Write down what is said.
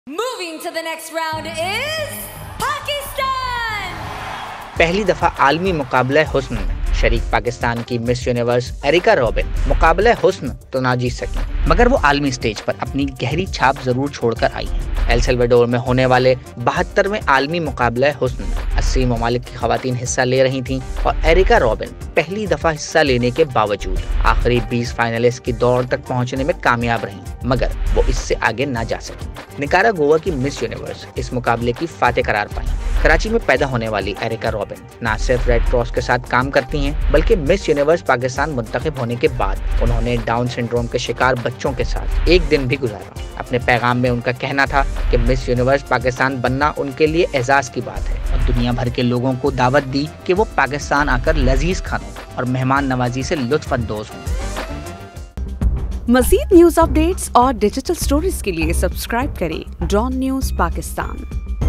Moving to the next round is Pakistan. पहली दफा आलमी मुकाबला हुस्न में शरीक पाकिस्तान की मिस यूनिवर्स एरिका रॉबिन मुकाबला हुस्न तो ना जीत सकी, मगर वो आलमी स्टेज पर अपनी गहरी छाप जरूर छोड़कर आई है। एल सल्वाडोर में होने वाले 72वें आलमी मुकाबला हुस्न में 80 ममालिक की खवातीन हिस्सा ले रही थीं और एरिका रॉबिन पहली दफा हिस्सा लेने के बावजूद आखिरी 20 फाइनलिस्ट की दौड़ तक पहुंचने में कामयाब रहीं, मगर वो इससे आगे न जा सकी। निकारागुआ की मिस यूनिवर्स इस मुकाबले की फातेह करार पाई। कराची में पैदा होने वाली एरिका रॉबिन न सिर्फ रेड क्रॉस के साथ काम करती हैं, बल्कि मिस यूनिवर्स पाकिस्तान मुंतखब होने के बाद उन्होंने डाउन सिंड्रोम के शिकार बच्चों के साथ एक दिन भी गुजारा। अपने पैगाम में उनका कहना था कि मिस यूनिवर्स पाकिस्तान बनना उनके लिए एजाज की बात है और दुनिया भर के लोगों को दावत दी कि वो पाकिस्तान आकर लजीज खानों और मेहमान नवाजी से लुत्फ अंदोज हों। मज़ीद न्यूज़ अपडेट्स और डिजिटल स्टोरीज के लिए सब्सक्राइब करें डॉन न्यूज़ पाकिस्तान।